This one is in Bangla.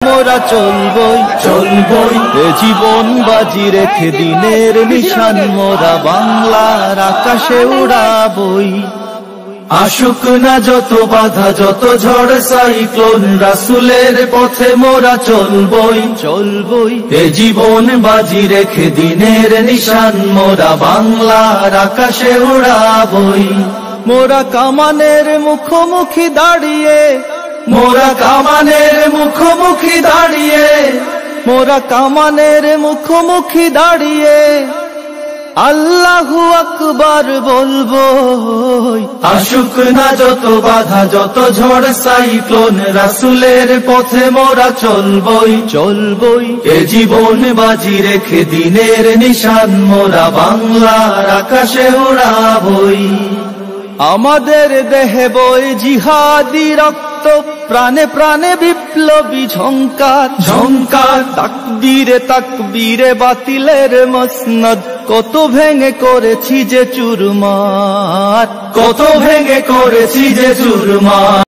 মোরা চলবই চলবই, এ জীবন বাজি রেখে দিনের নিশান মোরা বাংলার আকাশে উড়াবই। আসুক না যত বাধা যত ঝড় সাইক্লোন, রাসূলের পথে মোরা চলবই চলবই, এ জীবন বাজি রেখে দিনের নিশান মোরা বাংলার আকাশে উড়াবই। মোরা কামানের মুখোমুখি দাঁড়িয়ে, মোরা কামানের মুখোমুখি দাঁড়িয়ে, মোরা কামানের মুখোমুখি দাঁড়িয়ে আল্লাহু আকবার বলবো। আসুক না যত বাধা যত ঝড় সাইক্লোন, রাসূলের পথে মোরা চলবই চলবই, এ জীবন বাজি রেখে দিনের নিশান মোরা বাংলার আকাশে উড়াবই। আমাদের দেহে বয় জিহাদি রক্ত, প্রাণে প্রাণে বিপ্লবী ঝংকার ঝংকার, তাকবীরে তাকবীরে বাতিলের মসনদ, কত ভেঙে করেছি যে চুরমার, কত ভেঙে করেছি যে চুরমার।